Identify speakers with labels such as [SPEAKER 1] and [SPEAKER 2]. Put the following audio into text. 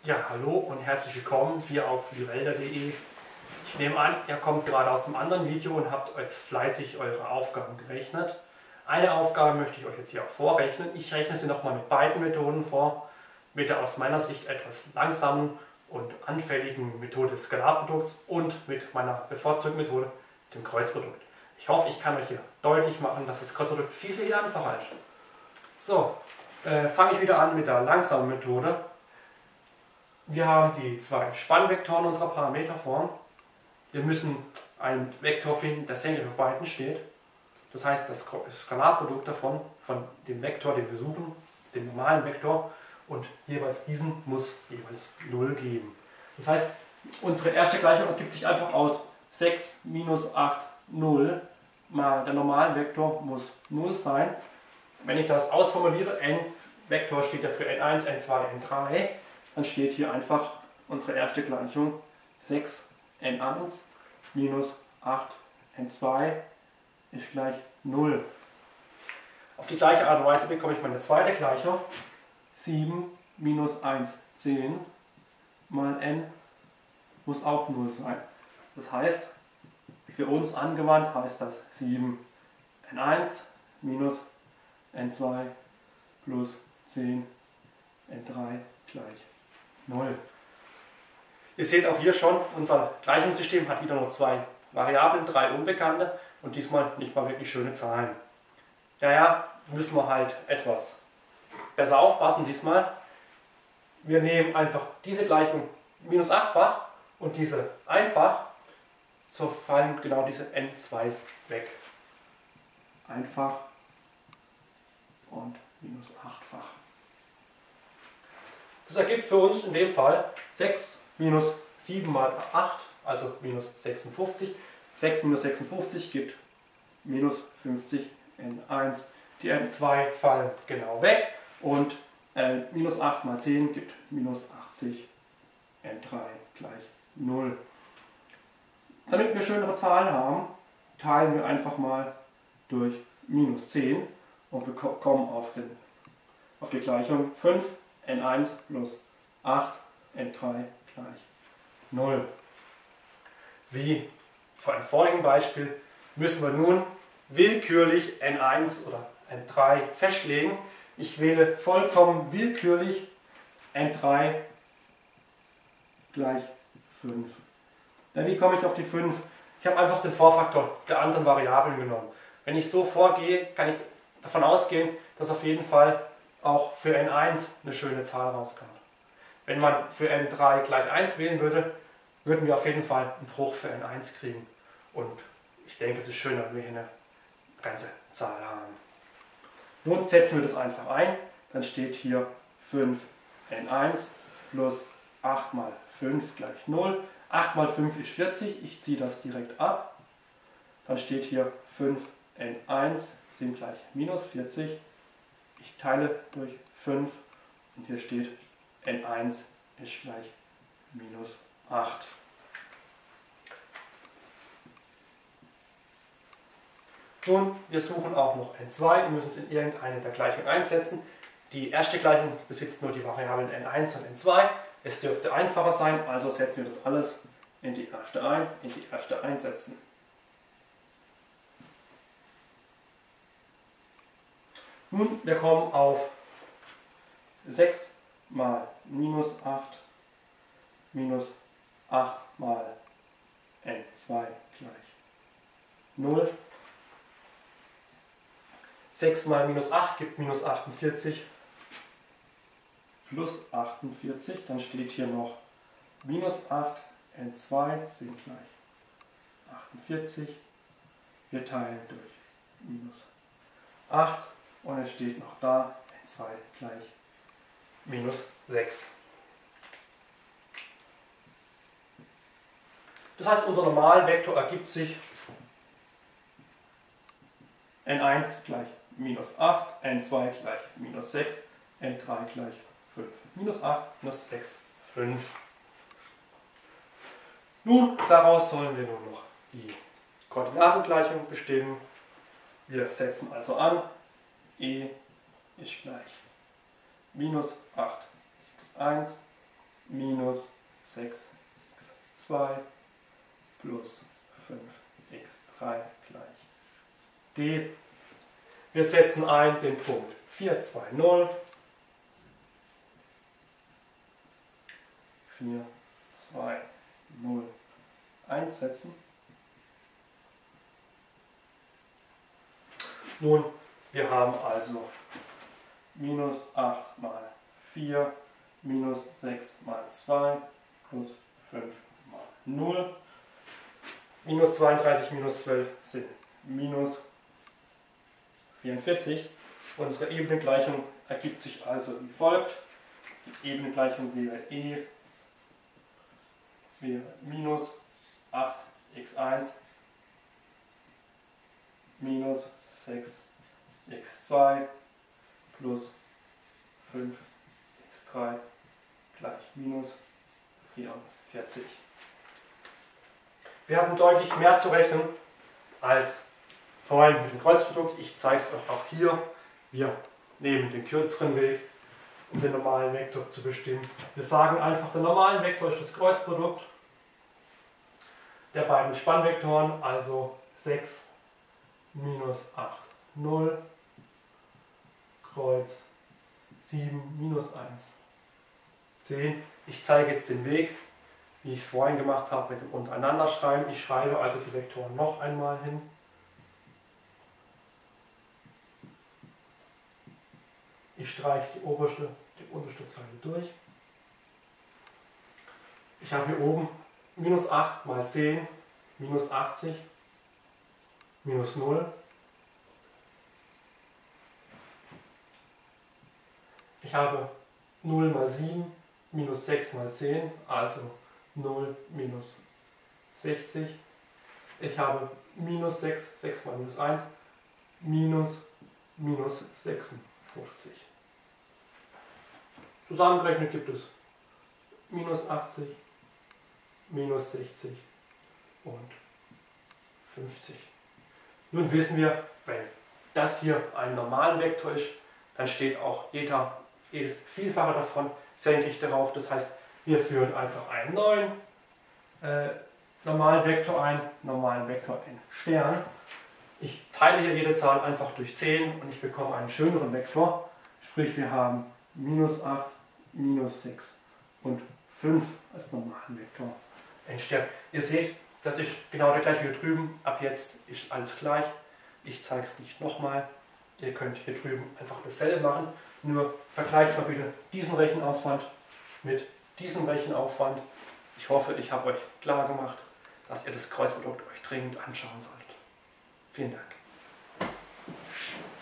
[SPEAKER 1] Ja, hallo und herzlich willkommen hier auf liwälder.de. Ich nehme an, ihr kommt gerade aus einem anderen Video und habt jetzt fleißig eure Aufgaben gerechnet. Eine Aufgabe möchte ich euch jetzt hier auch vorrechnen. Ich rechne sie nochmal mit beiden Methoden vor. Mit der aus meiner Sicht etwas langsamen und anfälligen Methode des Skalarprodukts und mit meiner bevorzugten Methode, dem Kreuzprodukt. Ich hoffe, ich kann euch hier deutlich machen, dass das Kreuzprodukt viel, viel einfacher ist. So, fange ich wieder an mit der langsamen Methode. Wir haben die zwei Spannvektoren unserer Parameterform. Wir müssen einen Vektor finden, der senkrecht auf beiden steht. Das heißt, das Skalarprodukt davon, von dem Vektor, den wir suchen, dem normalen Vektor, und jeweils diesen muss jeweils 0 geben. Das heißt, unsere erste Gleichung ergibt sich einfach aus 6 minus 8, 0 mal der normale Vektor muss 0 sein. Wenn ich das ausformuliere, n Vektor steht ja für n1, n2, n3, dann steht hier einfach unsere erste Gleichung 6 n1 minus 8 n2 ist gleich 0. Auf die gleiche Art und Weise bekomme ich meine zweite Gleichung. 7 minus 1, 10 mal n muss auch 0 sein. Das heißt, für uns angewandt heißt das 7 n1 minus n2 plus 10 n3 gleich 0. Ihr seht auch hier schon, unser Gleichungssystem hat wieder nur zwei Variablen, drei Unbekannte und diesmal nicht mal wirklich schöne Zahlen. Daher müssen wir halt etwas besser aufpassen diesmal. Wir nehmen einfach diese Gleichung minus 8-fach und diese einfach, so fallen genau diese n2s weg. Einfach und minus 8-fach. Das ergibt für uns in dem Fall 6 minus 7 mal 8, also minus 56. 6 minus 56 gibt minus 50 n1. Die n2 fallen genau weg und minus 8 mal 10 gibt minus 80 n3 gleich 0. Damit wir schönere Zahlen haben, teilen wir einfach mal durch minus 10 und wir kommen auf die Gleichung 5 n1 plus 8 n3 gleich 0. Wie vor einem vorigen Beispiel müssen wir nun willkürlich n1 oder n3 festlegen. Ich wähle vollkommen willkürlich n3 gleich 5. Wie komme ich auf die 5? Ich habe einfach den Vorfaktor der anderen Variablen genommen. Wenn ich so vorgehe, kann ich davon ausgehen, dass auf jeden Fall auch für n1 eine schöne Zahl rauskommt. Wenn man für n3 gleich 1 wählen würde, würden wir auf jeden Fall einen Bruch für n1 kriegen. Und ich denke, es ist schöner, wenn wir hier eine ganze Zahl haben. Nun setzen wir das einfach ein. Dann steht hier 5 n1 plus 8 mal 5 gleich 0. 8 mal 5 ist 40. Ich ziehe das direkt ab. Dann steht hier 5 n1 sind gleich minus 40. Ich teile durch 5 und hier steht n1 ist gleich minus 8. Nun, wir suchen auch noch n2. Wir müssen es in irgendeine der Gleichungen einsetzen. Die erste Gleichung besitzt nur die Variablen n1 und n2. Es dürfte einfacher sein, also setzen wir das alles in die erste ein, in die erste einsetzen. Nun, wir kommen auf 6 mal minus 8 minus 8 mal n2 gleich 0. 6 mal minus 8 gibt minus 48 plus 48. Dann steht hier noch minus 8 n2 sind gleich 48. Wir teilen durch minus 8. Und es steht noch da, n2 gleich minus 6. Das heißt, unser Normalvektor ergibt sich n1 gleich minus 8, n2 gleich minus 6, n3 gleich 5. Minus 8, minus 6, 5. Nun, daraus sollen wir nur noch die Koordinatengleichung bestimmen. Wir setzen also an, e ist gleich minus 8x1 minus 6x2 plus 5x3 gleich d. Wir setzen ein den Punkt 4, 2, 0. 4, 2, 0 einsetzen. Nun, wir haben also minus 8 mal 4, minus 6 mal 2, plus 5 mal 0. Minus 32 minus 12 sind minus 44. Unsere Ebenengleichung ergibt sich also wie folgt. Die Ebenengleichung wäre E wäre minus 8x1 minus 6x2 plus 5x3 gleich minus 44. Wir hatten deutlich mehr zu rechnen als vorhin mit dem Kreuzprodukt. Ich zeige es euch auch hier. Wir nehmen den kürzeren Weg, um den normalen Vektor zu bestimmen. Wir sagen einfach, der normale Vektor ist das Kreuzprodukt der beiden Spannvektoren, also 6 minus 8, 0, Kreuz 7 minus 1, 10. Ich zeige jetzt den Weg, wie ich es vorhin gemacht habe mit dem Untereinanderschreiben. Ich schreibe also die Vektoren noch einmal hin. Ich streiche die unterste Zeile durch. Ich habe hier oben minus 8 mal 10, minus 80, minus 0. Ich habe 0 mal 7, minus 6 mal 10, also 0 minus 60. Ich habe minus 6, 6 mal minus 1, minus 56. Zusammengerechnet gibt es minus 80, minus 60 und 50. Nun wissen wir, wenn das hier ein normaler Vektor ist, dann steht auch jedes Vielfache davon senkrecht darauf. Das heißt, wir führen einfach einen neuen normalen Vektor ein, normalen Vektor in Stern. Ich teile hier jede Zahl einfach durch 10 und ich bekomme einen schöneren Vektor. Sprich, wir haben minus 8, minus 6 und 5 als normalen Vektor in Stern. Ihr seht, das ist genau der gleiche wie hier drüben. Ab jetzt ist alles gleich. Ich zeige es nicht nochmal. Ihr könnt hier drüben einfach dasselbe machen. Nur vergleicht mal bitte diesen Rechenaufwand mit diesem Rechenaufwand. Ich hoffe, ich habe euch klar gemacht, dass ihr das Kreuzprodukt euch dringend anschauen solltet. Vielen Dank.